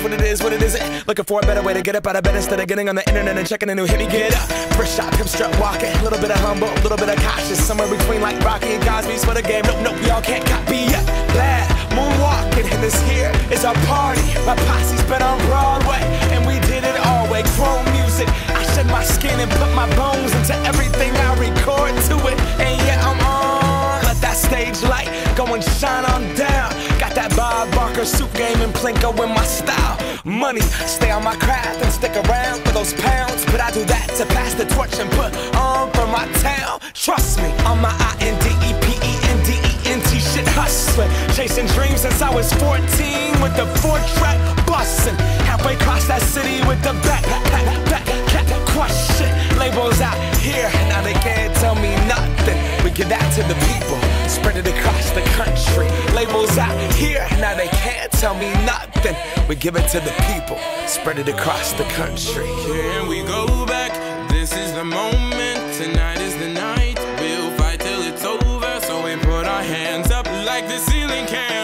what it is, what it isn't. Looking for a better way to get up out of bed instead of getting on the internet and checking a new hit. Me get up, first shot, pimp strut walking. A little bit of humble, a little bit of cautious. Somewhere between like Rocky and Cosby's for the game. Nope, nope, y'all can't copy yet. Glad moonwalking, and this here is our party. My posse's been on Broadway, and we did it all way. Chrome music, I shed my skin and put my bones into everything I record to it. And yeah, I'm on. Let that stage light go and shine on down. Got that Bob Barker suit game and Plinko in my style. Money, stay on my craft and stick around for those pounds. But I do that to pass the torch and put on for my town. Trust me, on my INDEPENDENT shit hustling. Chasing dreams since I was 14 with the 4-track bustin'. Halfway across that city with the back crush shit. Labels out here, now they can't tell me nothing. We give that to the people, spread it across the country. Labels out here, now they can't tell me nothing. We give it to the people, spread it across the country. Can we go back? This is the moment, tonight is the night. We'll fight till it's over, so we put our hands up like the ceiling can.